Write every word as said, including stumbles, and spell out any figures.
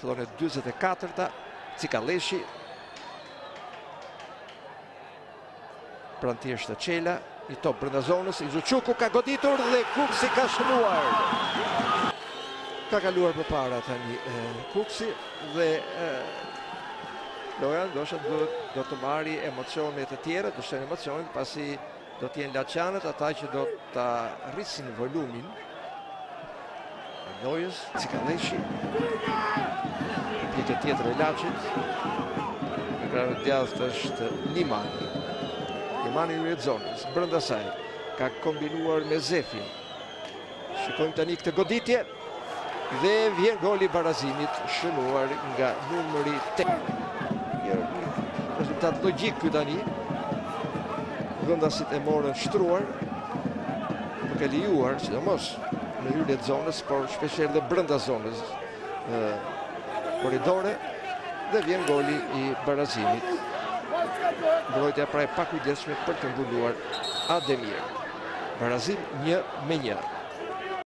fillon e dyzet e katërta. Cikaleshi. Pranë thjesht të Çela, i top brenda zonës, Izuçuku ka goditur dhe Kuksi ka shënuar. Ka kaluar përpara tani Kuksi dhe Loja ndoshta do, do të marri emocione të tjera, do të emocione pasi do të jenë Laçanët ata që do ta rrisin volumin. Lojës, Cikaleshi. Pjesë tjetër e Laçit. Në krahun djathtë është Limani. Limani i zonës, brenda saj, ka kombinuar me Zefin. Shikojmë tani këtë goditje dhe vjen goli i barazimit shënuar nga numri tetë. Një rezultat logjik ky tani. Vendasit e morën shtruar, duke lejuar, sidomos në hyrje të zonës, por shpeshherë dhe brenda zonës korridore, dhe vjen goli i barazimit. Mbrojtja pra e pakujdesshme për të mbuluar Ademir. Barazim një me një.